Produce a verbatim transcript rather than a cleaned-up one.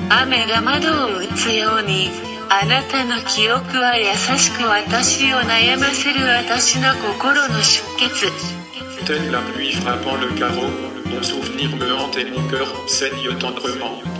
雨が窓を打つように、あなたの記憶は優しく私を悩ませる私の心の出血。 Telle la pluie frappant le carreau, mon souvenir me hante et mon cœur saigne tendrement.